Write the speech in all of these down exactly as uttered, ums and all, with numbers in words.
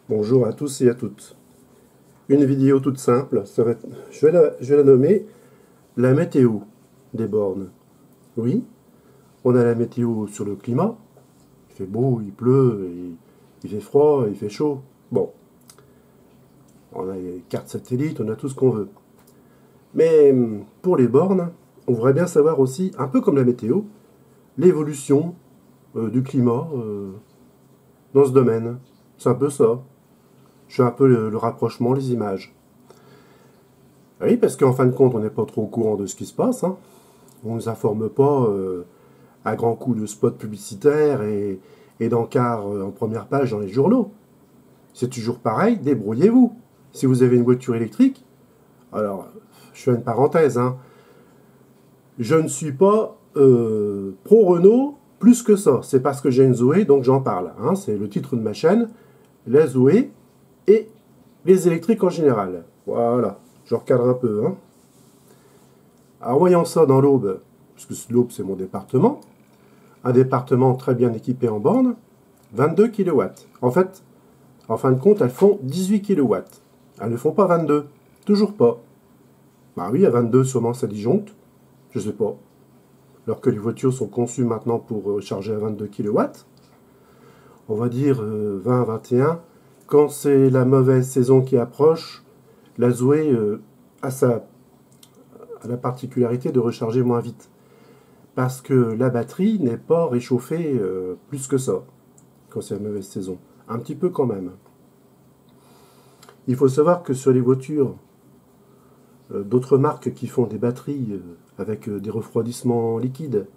Bonjour à tous et à toutes. Une vidéo toute simple, ça va être- je, vais la, je vais la nommer la météo des bornes. Oui, on a la météo sur le climat, il fait beau, il pleut, il, il fait froid, il fait chaud. Bon, on a les cartes satellites, on a tout ce qu'on veut. Mais hum, pour les bornes, on voudrait bien savoir aussi, un peu comme la météo, l'évolution euh, du climat euh, dans ce domaine. C'est un peu ça. Je fais un peu le, le rapprochement, les images. Oui, parce qu'en fin de compte, on n'est pas trop au courant de ce qui se passe. Hein. On ne nous informe pas euh, à grands coups de spots publicitaires et, et d'encarts euh, en première page dans les journaux. C'est toujours pareil, débrouillez-vous. Si vous avez une voiture électrique, alors, je fais une parenthèse, hein, je ne suis pas euh, pro-Renault plus que ça. C'est parce que j'ai une Zoé, donc j'en parle. Hein. C'est le titre de ma chaîne, la Zoé et les électriques en général. Voilà, je recadre un peu. Hein. En voyant ça dans l'Aube, parce que l'Aube c'est mon département, un département très bien équipé en bornes, vingt-deux kilowatts. En fait, en fin de compte, elles font dix-huit kilowatts. Elles ne font pas vingt-deux. Toujours pas. Bah oui, à vingt-deux, sûrement ça disjoncte. Je sais pas. Alors que les voitures sont conçues maintenant pour charger à vingt-deux kilowatts. On va dire euh, vingt, vingt et un. Quand c'est la mauvaise saison qui approche, la Zoé euh, a, sa, a la particularité de recharger moins vite. Parce que la batterie n'est pas réchauffée euh, plus que ça, quand c'est la mauvaise saison. Un petit peu quand même. Il faut savoir que sur les voitures euh, d'autres marques qui font des batteries euh, avec euh, des refroidissements liquides,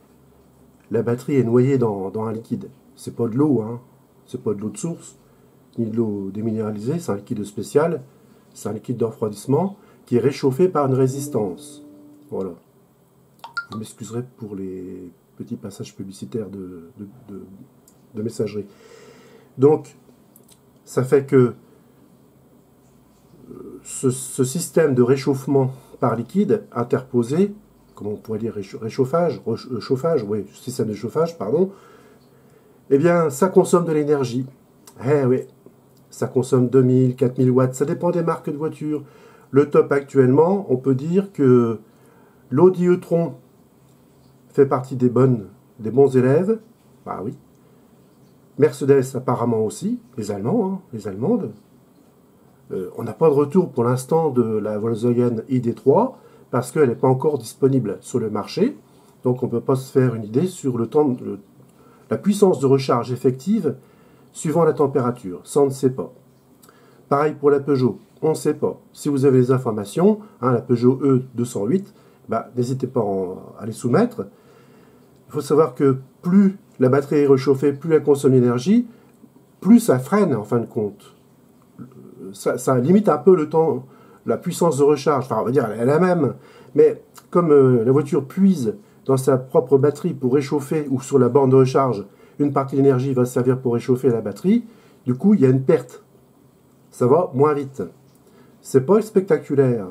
la batterie est noyée dans, dans un liquide. C'est pas de l'eau, hein. C'est pas de l'eau de source, ni de l'eau déminéralisée, c'est un liquide spécial, c'est un liquide de refroidissement qui est réchauffé par une résistance. Voilà. Vous m'excuserez pour les petits passages publicitaires de, de, de, de messagerie. Donc, ça fait que ce, ce système de réchauffement par liquide interposé, comment on pourrait dire réchauffage, chauffage, oui, système de chauffage, pardon, eh bien, ça consomme de l'énergie. Eh oui, ça consomme deux mille, quatre mille watts, ça dépend des marques de voitures. Le top actuellement, on peut dire que l'Audi e-tron fait partie des, bonnes, des bons élèves. Bah oui. Mercedes apparemment aussi, les Allemands, hein, les Allemandes. Euh, on n'a pas de retour pour l'instant de la Volkswagen I D trois parce qu'elle n'est pas encore disponible sur le marché. Donc on ne peut pas se faire une idée sur le temps, de, le, la puissance de recharge effective suivant la température. Ça on ne sait pas. Pareil pour la Peugeot, on ne sait pas. Si vous avez les informations, hein, la Peugeot E deux cent huit, bah, n'hésitez pas à les soumettre. Il faut savoir que plus la batterie est réchauffée, plus elle consomme d'énergie, plus ça freine en fin de compte. Ça, ça limite un peu le temps, la puissance de recharge. Enfin, on va dire, elle est la même. Mais comme euh, la voiture puise dans sa propre batterie pour réchauffer, ou sur la borne de recharge, une partie de l'énergie va servir pour réchauffer la batterie, du coup, il y a une perte. Ça va moins vite. C'est pas spectaculaire.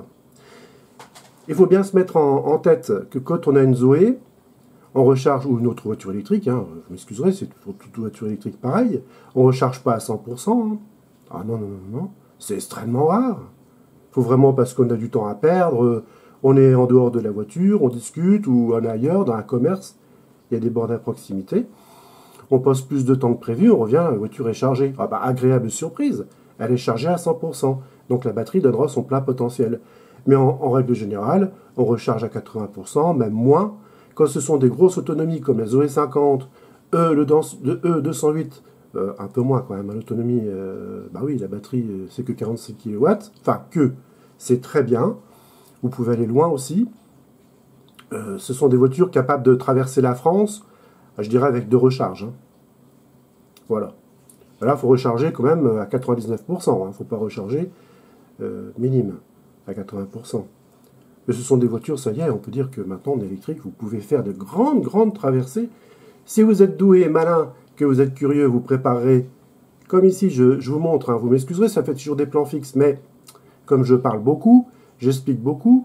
Il faut bien se mettre en, en tête que quand on a une Zoé, on recharge, ou une autre voiture électrique, hein, je m'excuserai, c'est pour toute voiture électrique pareil, on ne recharge pas à cent pour cent. Hein. Ah non, non, non, non, c'est extrêmement rare. Il faut vraiment, parce qu'on a du temps à perdre, on est en dehors de la voiture, on discute, ou on est ailleurs, dans un commerce, il y a des bornes à proximité. On passe plus de temps que prévu, on revient, la voiture est chargée. Ah bah, agréable surprise, elle est chargée à cent pour cent. Donc la batterie donnera son plein potentiel. Mais en, en règle générale, on recharge à quatre-vingts pour cent, même moins. Quand ce sont des grosses autonomies comme la Zoé cinquante, E, le E deux cent huit, euh, un peu moins quand même, l'autonomie, euh, bah oui, la batterie euh, c'est que quarante-six kilowatts, enfin que, c'est très bien, vous pouvez aller loin aussi. Euh, ce sont des voitures capables de traverser la France, je dirais avec deux recharges. Hein. Voilà. Là, il faut recharger quand même à quatre-vingt-dix-neuf pour cent, il ne hein, faut pas recharger euh, minime à quatre-vingts pour cent. Mais ce sont des voitures, ça y est, on peut dire que maintenant en électrique, vous pouvez faire de grandes, grandes traversées. Si vous êtes doué et malin, que vous êtes curieux, vous préparerez, comme ici, je, je vous montre, hein, vous m'excuserez, ça fait toujours des plans fixes, mais comme je parle beaucoup, j'explique beaucoup,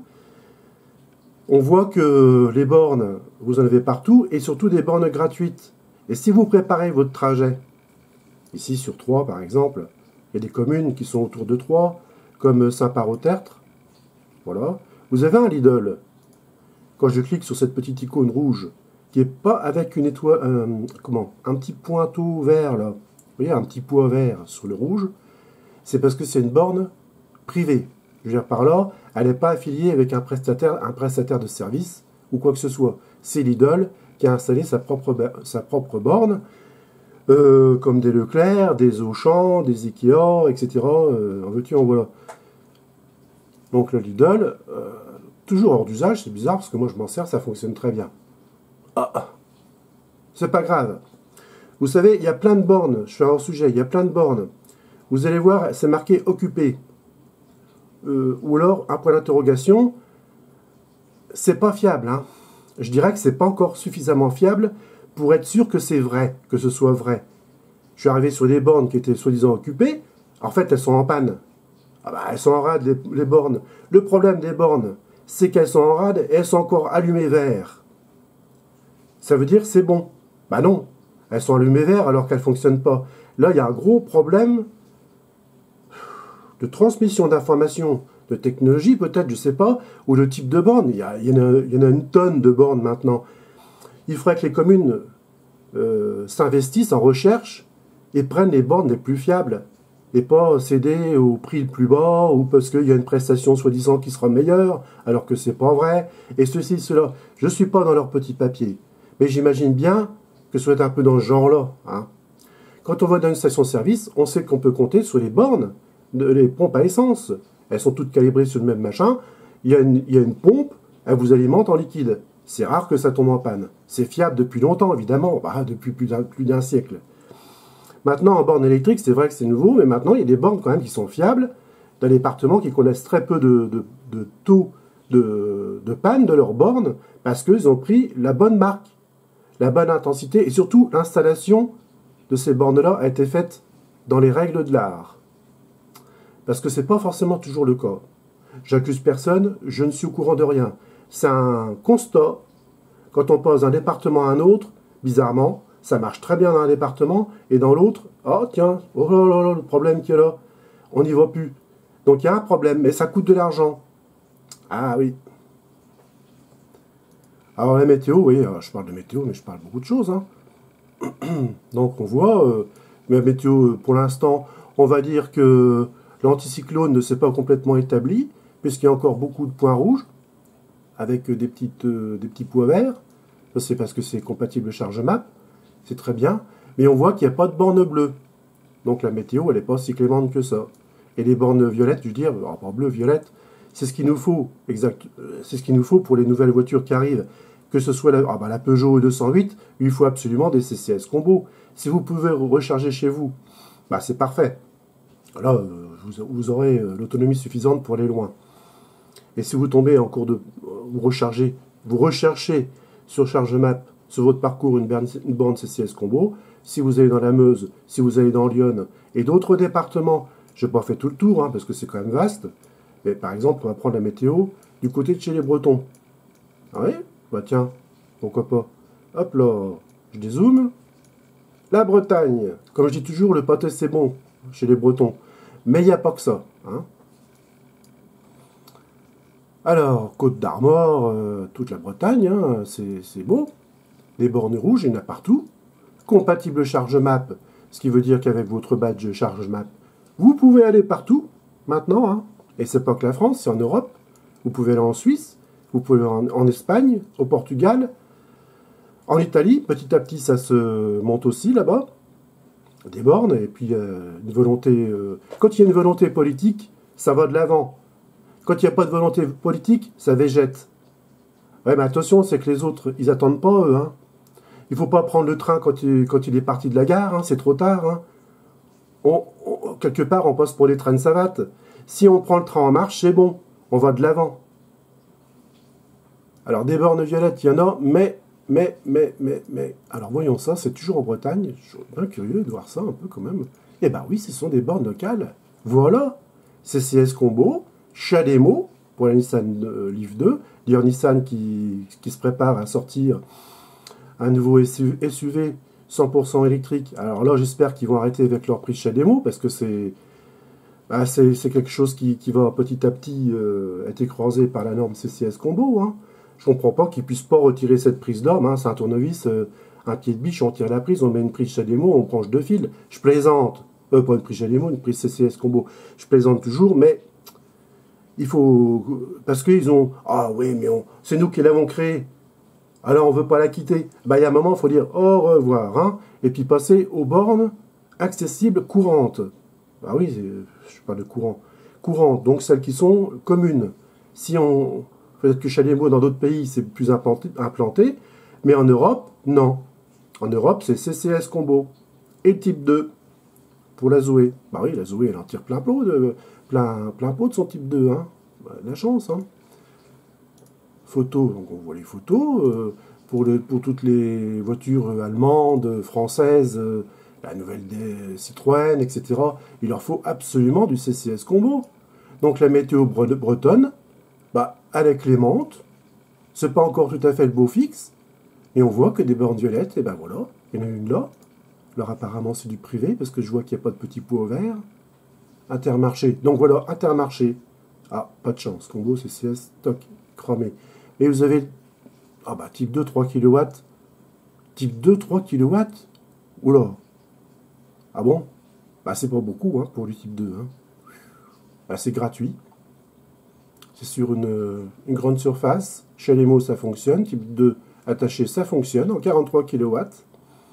on voit que les bornes, vous en avez partout, et surtout des bornes gratuites. Et si vous préparez votre trajet, ici sur trois par exemple, Il y a des communes qui sont autour de Troyes, comme Saint-Par-au-Tertre. Voilà. Vous avez un Lidl. Quand je clique sur cette petite icône rouge, qui n'est pas avec une étoile, euh, comment, un petit pointeau vert là, vous voyez, un petit point vert sur le rouge, c'est parce que c'est une borne privée. Je veux dire par là, elle n'est pas affiliée avec un prestataire, un prestataire de service ou quoi que ce soit. C'est Lidl qui a installé sa propre, sa propre borne, euh, comme des Leclerc, des Auchan, des Ikea, et cetera. Euh, en veux-tu, en voilà. Donc le Lidl, euh, toujours hors d'usage, c'est bizarre parce que moi je m'en sers, ça fonctionne très bien. Ah, c'est pas grave. Vous savez, il y a plein de bornes, je fais un hors-sujet, il y a plein de bornes. Vous allez voir, c'est marqué occupé. Euh, ou alors, un point d'interrogation, c'est pas fiable. Hein. Je dirais que c'est pas encore suffisamment fiable pour être sûr que c'est vrai, que ce soit vrai. Je suis arrivé sur des bornes qui étaient soi-disant occupées, en fait elles sont en panne. Ah bah, elles sont en rade les, les bornes. Le problème des bornes, c'est qu'elles sont en rade et elles sont encore allumées vert. Ça veut dire c'est bon. Bah non, elles sont allumées vert alors qu'elles ne fonctionnent pas. Là, il y a un gros problème de transmission d'informations, de technologie peut-être, je ne sais pas, ou de type de borne. Il y, a, il, y en a, il y en a une tonne de bornes maintenant. Il faudrait que les communes euh, s'investissent en recherche et prennent les bornes les plus fiables. Et pas céder au prix le plus bas, ou parce qu'il y a une prestation soi-disant qui sera meilleure, alors que c'est pas vrai, et ceci, cela. Je ne suis pas dans leur petit papier, mais j'imagine bien que ce soit un peu dans ce genre-là. Hein. Quand on va dans une station-service, on sait qu'on peut compter sur les bornes, de, les pompes à essence. Elles sont toutes calibrées sur le même machin. Il y a une, il y a une pompe, elle vous alimente en liquide. C'est rare que ça tombe en panne. C'est fiable depuis longtemps, évidemment, bah, depuis plus d'un, plus d'un siècle. Maintenant, en borne électrique, c'est vrai que c'est nouveau, mais maintenant, il y a des bornes quand même qui sont fiables, dans les départements qui connaissent très peu de, de, de taux de, de panne de leurs bornes, parce qu'ils ont pris la bonne marque, la bonne intensité, et surtout, l'installation de ces bornes-là a été faite dans les règles de l'art. Parce que ce n'est pas forcément toujours le cas. J'accuse personne, je ne suis au courant de rien. C'est un constat. Quand on passe d'un département à un autre, bizarrement, ça marche très bien dans un département, et dans l'autre, oh tiens, oh là là là, le problème qu'il y a là, on n'y va plus. Donc il y a un problème, mais ça coûte de l'argent. Ah oui. Alors la météo, oui, je parle de météo, mais je parle beaucoup de choses. Hein. Donc on voit, euh, la météo, pour l'instant, on va dire que l'anticyclone ne s'est pas complètement établi, puisqu'il y a encore beaucoup de points rouges, avec des, petites, euh, des petits points verts. Ça c'est parce que c'est compatible charge map. C'est très bien, mais on voit qu'il n'y a pas de borne bleue. Donc la météo, elle n'est pas si clémente que ça. Et les bornes violettes, je veux dire, alors pas bleu, violette, c'est ce qu'il nous faut, exact. C'est ce qu'il nous faut pour les nouvelles voitures qui arrivent. Que ce soit la, ah bah la Peugeot deux cent huit, il faut absolument des C C S combo. Si vous pouvez recharger chez vous, bah c'est parfait. Là, vous, vous aurez l'autonomie suffisante pour aller loin. Et si vous tombez en cours de... vous rechargez, vous recherchez sur charge map sur votre parcours une borne, une borne C C S combo, si vous allez dans la Meuse, si vous allez dans Lyon et d'autres départements, je n'ai pas fait tout le tour, hein, parce que c'est quand même vaste, mais par exemple, on va prendre la météo du côté de chez les Bretons. Ah oui, bah tiens, pourquoi pas. Hop là, je dézoome. La Bretagne, comme je dis toujours, le pâté c'est bon chez les Bretons, mais il n'y a pas que ça. Hein. Alors, Côte d'Armor, euh, toute la Bretagne, hein, c'est beau. Les bornes rouges, il y en a partout. Compatible charge map, ce qui veut dire qu'avec votre badge charge map, vous pouvez aller partout, maintenant. Hein. Et c'est pas que la France, c'est en Europe. Vous pouvez aller en Suisse, vous pouvez aller en, en Espagne, au Portugal, en Italie. Petit à petit, ça se monte aussi là-bas. Des bornes, et puis euh, une volonté... Euh, quand il y a une volonté politique, ça va de l'avant. Quand il n'y a pas de volonté politique, ça végète. Ouais, mais attention, c'est que les autres, ils attendent pas, eux. Hein. Il ne faut pas prendre le train quand il, quand il est parti de la gare, hein, c'est trop tard. Hein. On, on, quelque part, on passe pour les trains de savate. Si on prend le train en marche, c'est bon, on va de l'avant. Alors, des bornes violettes, il y en a, mais, mais, mais, mais, mais... Alors, voyons ça, c'est toujours en Bretagne. Je suis bien curieux de voir ça un peu quand même. Eh ben oui, ce sont des bornes locales. Voilà, C C S Combo, Chademo, pour la Nissan euh, Leaf deux. D'ailleurs, Nissan qui, qui se prépare à sortir un nouveau S U V cent pour cent électrique. Alors là, j'espère qu'ils vont arrêter avec leur prix Chademo, parce que c'est bah, c'est quelque chose qui, qui va petit à petit euh, être écrasé par la norme C C S Combo. Hein. Je comprends pas qu'ils puissent pas retirer cette prise d'homme. Hein. C'est un tournevis, euh, un pied de biche, on tire la prise, on met une prise C D M O, on branche deux fils. Je plaisante. Euh, pas une prise C D M O, une prise C C S Combo. Je plaisante toujours, mais il faut... Parce qu'ils ont... Ah oui, mais on... c'est nous qui l'avons créé. Alors on veut pas la quitter. Bah, il y a un moment, il faut dire au revoir. Hein, et puis passer aux bornes accessibles courantes. Ah oui, je parle de courant. Courantes, donc celles qui sont communes. Si on... Peut-être que Chalimaux, dans d'autres pays, c'est plus implanté, implanté, mais en Europe, non. En Europe, c'est C C S Combo. Et type deux, pour la Zoé. Bah oui, la Zoé, elle en tire plein pot de, plein, plein pot de son type deux. Hein. Bah, la chance. Hein. Photos, donc on voit les photos. Euh, pour, le, pour toutes les voitures allemandes, françaises, euh, la nouvelle des Citroën, et cetera, il leur faut absolument du C C S Combo. Donc la météo bretonne, bah, elle est clémente, c'est pas encore tout à fait le beau fixe, et on voit que des bornes violettes, et ben voilà, il y en a une là. Alors apparemment c'est du privé, parce que je vois qu'il n'y a pas de petit pot au vert. Intermarché, donc voilà, Intermarché. Ah, pas de chance, Combo, C C S, stock, cramé. Et vous avez, ah bah type deux, trois kilowatts. Type deux, trois kilowatts. Oula. Ah bon? Bah c'est pas beaucoup hein, pour du type deux. Hein. Bah, c'est gratuit. C'est sur une, une grande surface. Chalimaux, ça fonctionne. Type deux attaché, ça fonctionne en quarante-trois kilowatts.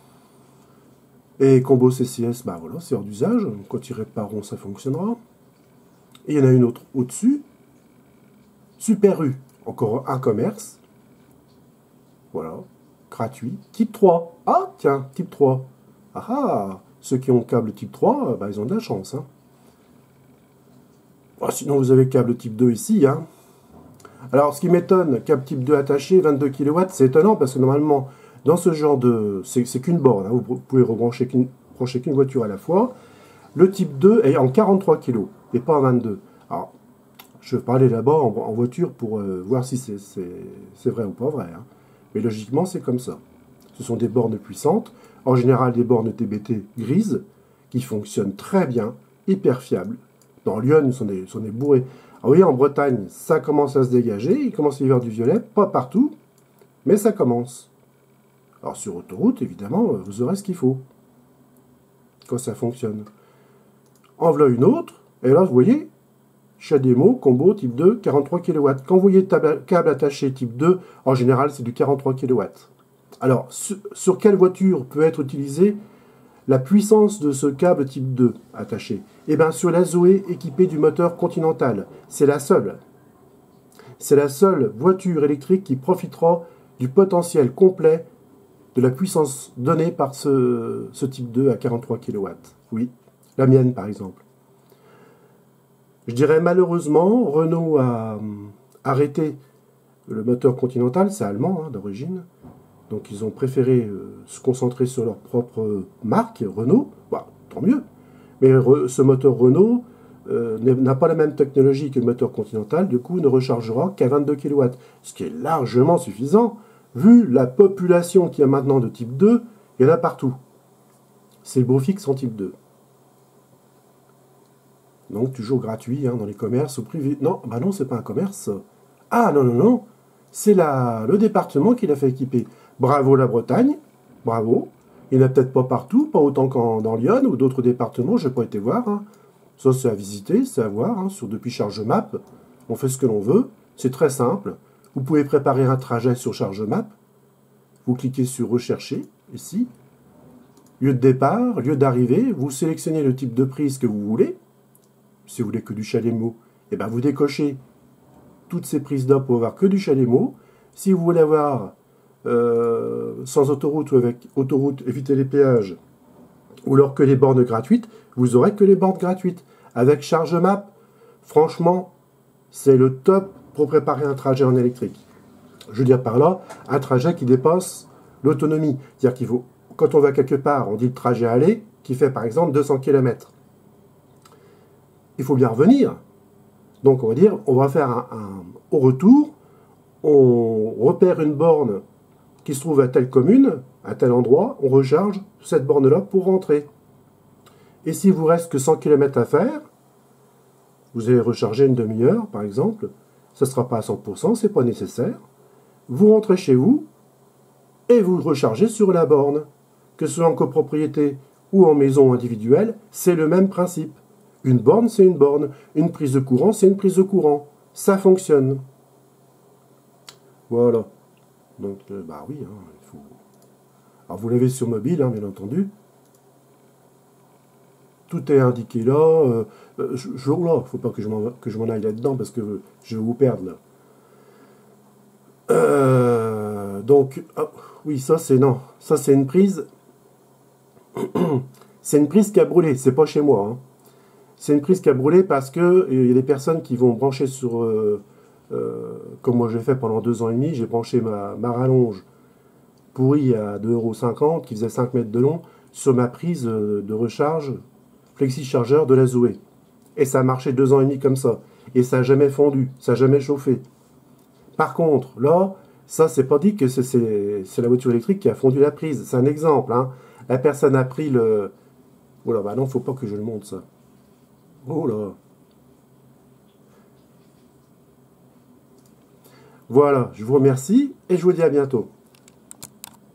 Et Combo C C S, bah voilà, c'est hors d'usage. Quand ils répareront, ça fonctionnera. Et il y en a une autre au-dessus. Super U, encore un commerce. Voilà, gratuit. Type trois. Ah, tiens, type trois. Ah ah, ceux qui ont câble type trois, bah, ils ont de la chance. Hein. Oh, sinon, vous avez câble type deux ici. Hein. Alors, ce qui m'étonne, câble type deux attaché, vingt-deux kilowatts, c'est étonnant parce que normalement, dans ce genre de... C'est qu'une borne, hein, vous pouvez rebrancher qu'une qu'une voiture à la fois. Le type deux est en quarante-trois kilowatts et pas en vingt-deux. Alors, je vais parler là-bas en, en voiture pour euh, voir si c'est vrai ou pas vrai. Hein. Mais logiquement, c'est comme ça. Ce sont des bornes puissantes, en général des bornes T B T grises, qui fonctionnent très bien, hyper fiables. Dans Lyon, ils sont des, sont des bourrés. Ah oui, en Bretagne, ça commence à se dégager, il commence à y avoir du violet, pas partout, mais ça commence. Alors sur autoroute, évidemment, vous aurez ce qu'il faut, quand ça fonctionne. En voilà une autre, et là, vous voyez, Chalimaux, Combo, type deux, quarante-trois kilowatts. Quand vous voyez le câble attaché type deux, en général, c'est du quarante-trois kilowatts. Alors, sur, sur quelle voiture peut être utilisée la puissance de ce câble type deux attaché? Eh bien, sur la Zoé équipée du moteur Continental. C'est la seule. C'est la seule voiture électrique qui profitera du potentiel complet de la puissance donnée par ce, ce type deux à quarante-trois kilowatts. Oui, la mienne, par exemple. Je dirais malheureusement, Renault a arrêté le moteur Continental, c'est allemand hein, d'origine. Donc ils ont préféré euh, se concentrer sur leur propre marque, Renault. Bah, tant mieux. Mais re, ce moteur Renault euh, n'a pas la même technologie que le moteur Continental, du coup ne rechargera qu'à vingt-deux kilowatts. Ce qui est largement suffisant, vu la population qu'il y a maintenant de type deux, il y en a partout. C'est le beau fixe en type deux. Donc toujours gratuit hein, dans les commerces ou privés. Non, bah non, c'est pas un commerce. Ah non, non, non. C'est le département qui l'a fait équiper. Bravo la Bretagne, bravo. Il n'y en a peut-être pas partout, pas autant qu'en dans Lyon ou d'autres départements, je n'ai pas été voir. Hein. Ça, c'est à visiter, c'est à voir. Hein. Sur, depuis ChargeMap, on fait ce que l'on veut. C'est très simple. Vous pouvez préparer un trajet sur ChargeMap. Vous cliquez sur Rechercher, ici. Lieu de départ, lieu d'arrivée. Vous sélectionnez le type de prise que vous voulez. Si vous voulez que du Chalimaux, eh ben vous décochez toutes ces prises-là pour avoir que du Chalimaux. Si vous voulez avoir euh, sans autoroute ou avec autoroute, éviter les péages, ou alors que les bornes gratuites, vous aurez que les bornes gratuites. Avec ChargeMap, franchement, c'est le top pour préparer un trajet en électrique. Je veux dire par là, un trajet qui dépasse l'autonomie. C'est-à-dire qu'il faut, quand on va quelque part, on dit le trajet aller, qui fait par exemple deux cents kilomètres. Il faut bien revenir. Donc on va dire, on va faire un, un au retour, on repère une borne qui se trouve à telle commune, à tel endroit, on recharge cette borne-là pour rentrer. Et s'il vous reste que cent kilomètres à faire, Vous allez recharger une demi-heure, par exemple. Ça ne sera pas à cent pour cent, ce n'est pas nécessaire. Vous rentrez chez vous et vous rechargez sur la borne. Que ce soit en copropriété ou en maison individuelle, c'est le même principe. Une borne, c'est une borne. Une prise de courant, c'est une prise de courant. Ça fonctionne. Voilà. Donc, euh, bah oui, hein, il faut... Alors, vous l'avez sur mobile, hein, bien entendu. Tout est indiqué là. Euh, je, je, là, faut pas que je m'en aille là-dedans parce que je vais vous perdre là. Euh, donc, ah, oui, ça c'est non. Ça c'est une prise. C'est une prise qui a brûlé. C'est pas chez moi. Hein. C'est une prise qui a brûlé parce que il y a des personnes qui vont brancher sur. Euh, euh, comme moi j'ai fait pendant deux ans et demi, j'ai branché ma, ma rallonge pourrie à deux euros cinquante qui faisait cinq mètres de long sur ma prise de recharge flexi-chargeur de la Zoé. Et ça a marché deux ans et demi comme ça. Et ça n'a jamais fondu, ça n'a jamais chauffé. Par contre, là, ça, c'est pas dit que c'est la voiture électrique qui a fondu la prise. C'est un exemple. Hein. La personne a pris le... Oh là, bah non, faut pas que je le montre, ça. Oh là. Voilà, je vous remercie et je vous dis à bientôt.